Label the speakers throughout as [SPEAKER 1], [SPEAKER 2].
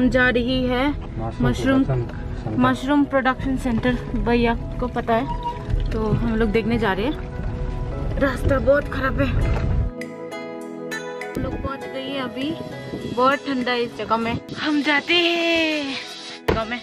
[SPEAKER 1] जा रही है मशरूम प्रोडक्शन सेंटर। भैया को पता है, तो हम लोग देखने जा रहे हैं। रास्ता बहुत खराब है। हम लोग पहुंच गए हैं अभी। बहुत ठंडा है इस जगह में। हम जाते हैं जगह में।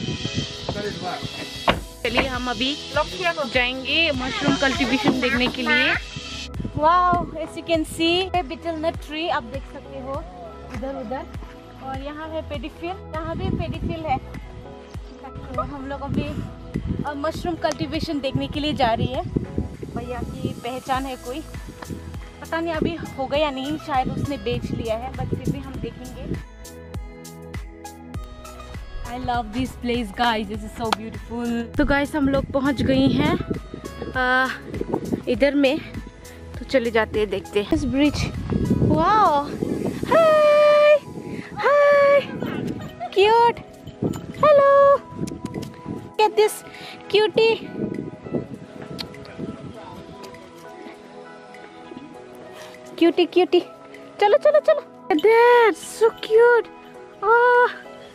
[SPEAKER 1] चलिए हम अभी जाएंगे मशरूम कल्टीवेशन देखने के लिए। Wow, as you can see betelnut tree आप देख सकते हो इधर उधर। और यहाँ है पेडीफिल, यहाँ भी पेडीफिल है। तो हम लोग अभी मशरूम कल्टीवेशन देखने के लिए जा रही है। भैया की पहचान है कोई, पता नहीं अभी हो गया या नहीं, शायद उसने बेच लिया है, बट फिर भी हम देखेंगे। I love this place guys, this is so beautiful। तो गाइस हम लोग पहुंच गई हैं इधर में, तो चले जाते हैं, देखते हैं इस bridge. Wow, hi hi, cute, hello, get this cutie. Cutie cutie, चलो चलो चलो। That's so cute। Oh,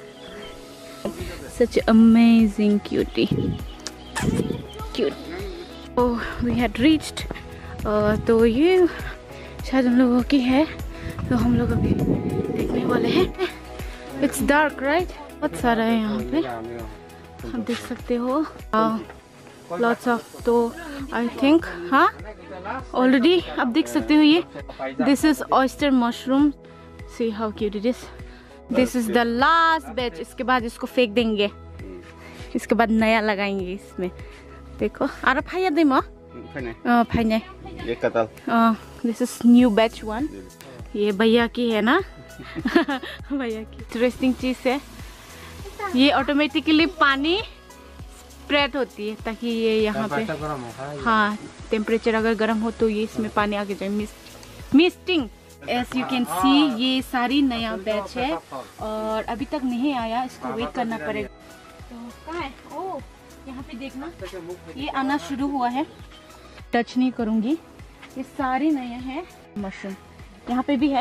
[SPEAKER 1] such an amazing cutie, cute। Oh, we had reached। तो ये शायद हम लोगों की है, तो हम लोग अभी देखने वाले हैं। It's dark, right? बहुत सारा है यहाँ पे, आप देख सकते हो। Lots of, तो I think हाँ ऑलरेडी आप देख सकते हो ये। This is oyster mushroom। See how cute it is। This is the last batch। इसके बाद इसको फेंक देंगे, इसके बाद नया लगाएंगे इसमें। देखो आरा फाया दे माँ फाइने ये कतल। This is new batch 1। ये भैया की है ना भैया की। इंटरेस्टिंग चीज है, ये ऑटोमेटिकली पानी स्प्रेड होती है ताकि ये यहाँ पे, हाँ टेम्परेचर अगर गर्म हो तो ये इसमें पानी आगे जाए। Misting as you can see, ये सारी नया बैच है और अभी तक नहीं आया, इसको वेट करना पड़ेगा। तो कहाँ है? ओह यहाँ पे देखना, ये आना शुरू हुआ है। टच नहीं करूँगी, ये सारी नया है मशरूम। यहाँ पे भी है।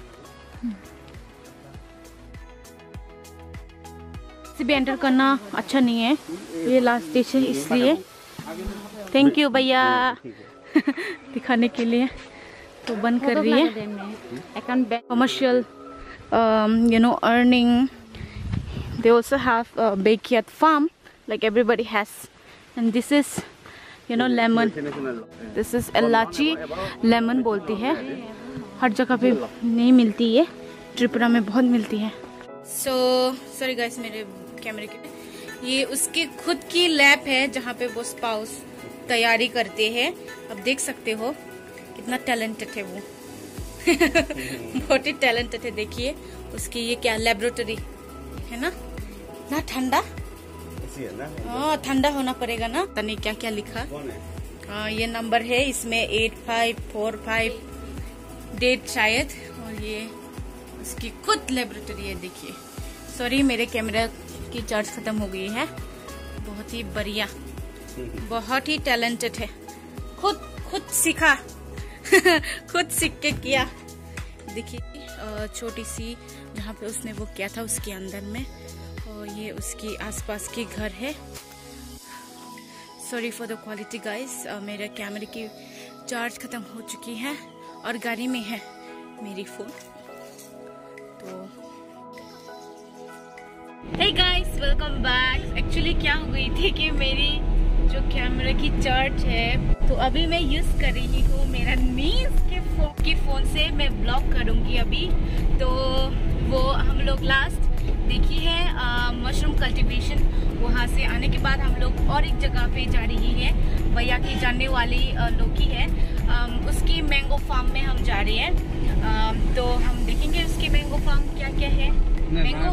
[SPEAKER 1] इसे भी एंटर करना अच्छा नहीं है, ये लास्ट स्टेज है इसलिए। थैंक यू भैया दिखाने के लिए। तो बंद कर रही है। Commercial you know earning, they also have a backyard farm like everybody has। and this is you know lemon, this is इलायची लेमन बोलती है। हर जगह पे नहीं मिलती, ये त्रिपुरा में बहुत मिलती है। सॉरी गाइस मेरे कैमरे के, ये उसकी खुद की लैब है जहाँ पे वो स्पाउस तैयारी करते हैं। अब देख सकते हो कितना टैलेंटेड है वो बहुत ही टैलेंटेड है। देखिए उसकी ये क्या लेबोरेटरी है ना, ना ठंडा, ठंडा होना पड़ेगा ना। पता नहीं क्या क्या लिखा। ये नंबर है इसमें 8545 डेट शायद, और ये उसकी खुद लेबोरेटरी है। देखिए सॉरी मेरे कैमरा की चार्ज खत्म हो गई है। बहुत ही बढ़िया, बहुत ही टैलेंटेड है। खुद सीखा खुद सीख के किया। देखिए छोटी सी जहाँ पे उसने वो किया था उसके अंदर में, और ये उसकी आसपास के घर है। Sorry for the quality guys, मेरे कैमरे की चार्ज खत्म हो चुकी है और गाड़ी में है मेरी फोन। तो hey guys welcome back. Actually क्या हो गई थी कि मेरी जो कैमरा की चार्ज है, तो अभी मैं यूज कर रही हूँ मेरा नीस के फोन से मैं ब्लॉग करूँगी अभी। तो वो हम लोग लास्ट देखी है मशरूम कल्टीवेशन। वहाँ से आने के बाद हम लोग और एक जगह पे जा रही है, भैया की जानने वाली लोग की है, उसकी मैंगो फार्म में हम जा रहे हैं। तो हम देखेंगे उसकी मैंगो फार्म क्या क्या है। मैंगो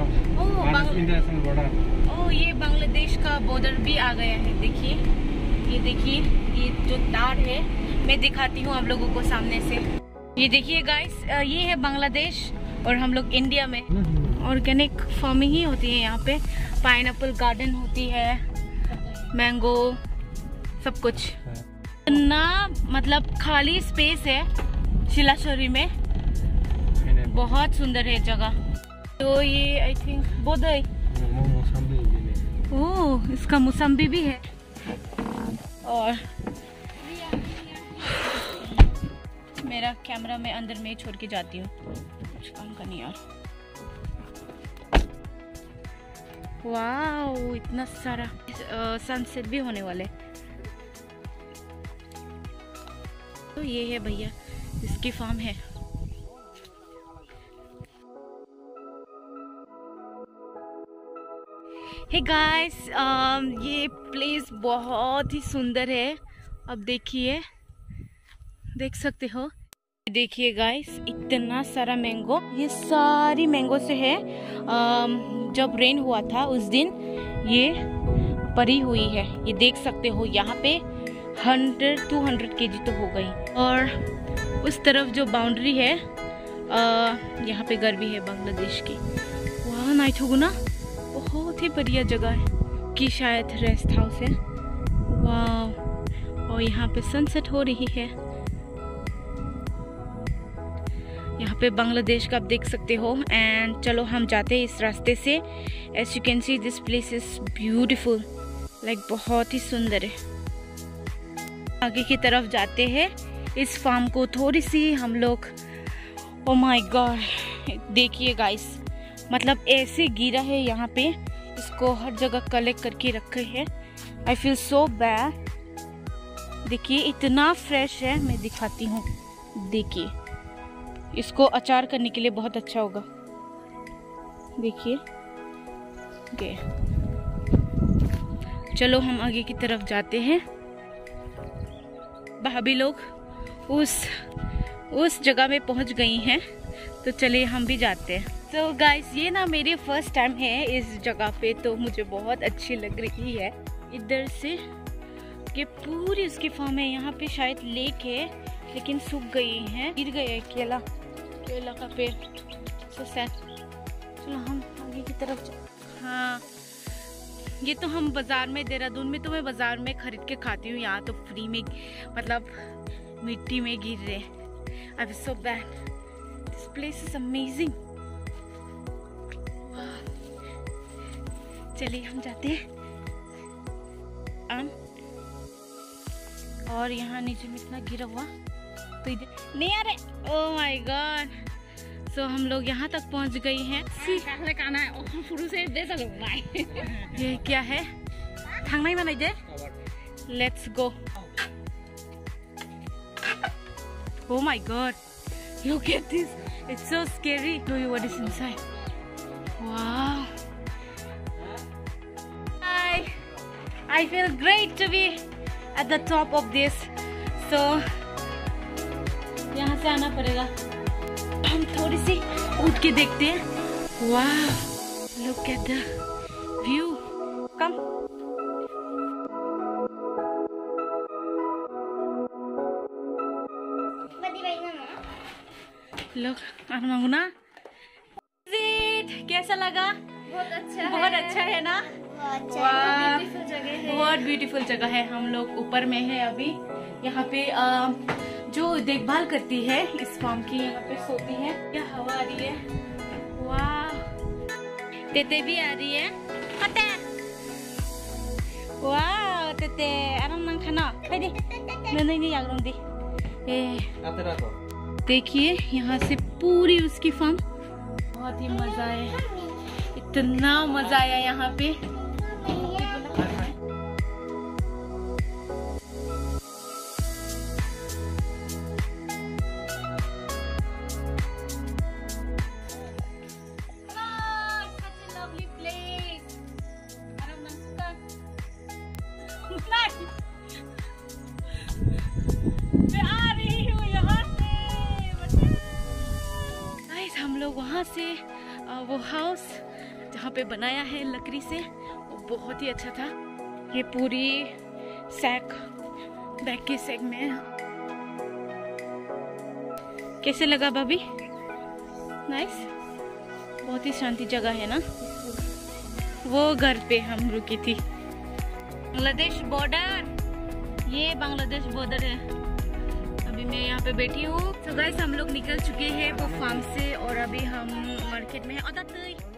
[SPEAKER 1] ये बांग्लादेश का बॉर्डर भी आ गया है। देखिए ये जो तार है मैं दिखाती हूँ आप लोगों को सामने से। ये देखिए गाइस, ये है बांग्लादेश और हम लोग इंडिया में। ऑर्गेनिक फार्मिंग ही होती है यहाँ पे, पाइनएप्पल गार्डन होती है, मैंगो सब कुछ ना, मतलब खाली स्पेस है शिलाशोरी में। बहुत सुंदर है जगह। तो ये आई थिंक बोधय, ओह इसका मौसम्बी भी है। और मेरा कैमरा मैं अंदर में छोड़ के जाती हूँ, कुछ काम का नहीं यार। वाओ इतना सारा, सनसेट भी होने वाले। तो ये है भैया, इसकी फार्म है। हे गाइस, ये प्लेस बहुत ही सुंदर है। अब देखिए, देख सकते हो, देखिए गाइस इतना सारा मैंगो, ये सारी मैंगो से है। जब रेन हुआ था उस दिन ये पड़ी हुई है, ये देख सकते हो। यहाँ पे 100-200 kg तो हो गई। और उस तरफ जो बाउंड्री है, यहाँ पे घर भी है बांग्लादेश की। वहाँ नाइट होगा ना, बहुत ही बढ़िया जगह है कि शायद रेस्ट हाउस है। वाह, और यहाँ पे सनसेट हो रही है। यहाँ पे बांग्लादेश का आप देख सकते हो। एंड चलो हम जाते हैं इस रास्ते से। As you can see this place is beautiful, like बहुत ही सुंदर है। आगे की तरफ जाते हैं। इस फार्म को थोड़ी सी हम लोग, ओ माय गॉड देखिए गाइस, मतलब ऐसे गिरा है यहाँ पे, इसको हर जगह कलेक्ट करके रखे हैं। I feel so bad. देखिए इतना फ्रेश है, मैं दिखाती हूँ। देखिए इसको अचार करने के लिए बहुत अच्छा होगा। देखिए ओके, चलो हम आगे की तरफ जाते हैं। भाभी लोग उस जगह में पहुंच गई हैं, तो चलिए हम भी जाते हैं। तो गाइस ये ना मेरी फर्स्ट टाइम है इस जगह पे, तो मुझे बहुत अच्छी लग रही है। इधर से ये पूरी उसकी फार्म है। यहाँ पे शायद लेक है, लेकिन सूख गई है, गिर गया है केला का पेड़। So sad. चलो हम आगे की तरफ। हाँ, ये तो हम बाजार में, देहरादून में तो मैं बाजार में खरीद के खाती हूँ, यहाँ तो फ्री में, मतलब मिट्टी में गिर रहे। I was so bad. This place is amazing. चलिए हम जाते हैं। और यहाँ नीचे में इतना गिरा हुआ, तो इधर नहीं आ रहे। Oh my God. सो हम लोग यहाँ तक पहुँच गई हैं। ये क्या है? थांनाय मानाय दे। Let's go. Oh my god, look at this, it's so scary. Show you what is inside. Wow. I feel great to be at the top of this. So यहाँ से आना पड़ेगा। हम थोड़ी सी उठ के देखते हैं। Wow, look at the view. Come. लोग ना, कैसा लगा? बहुत अच्छा है ना? बहुत ब्यूटीफुल जगह है। हम लोग ऊपर में है अभी। यहाँ पे जो देखभाल करती है इस फार्म की, यहाँ पे सोती है। क्या हवा आ रही है, वाह। तेते भी आ रही है। वाह तेते आराम नाम खाना नहीं देखिए यहाँ से पूरी उसकी फार्म। बहुत ही मजा आया, इतना मजा आया यहाँ पे। वहाँ से वो हाउस जहाँ पे बनाया है लकड़ी से, वो बहुत ही अच्छा था। ये पूरी सैक, बैग के सैक में। कैसे लगा भाभी? नाइस, बहुत ही शांति जगह है ना। वो घर पे हम रुकी थी। बांग्लादेश बॉर्डर, ये बांग्लादेश बॉर्डर है। अभी मैं यहाँ पे बैठी हूँ। तो गाइस हम लोग निकल चुके हैं वो फार्म से, और अभी हम मार्केट में है और दातुई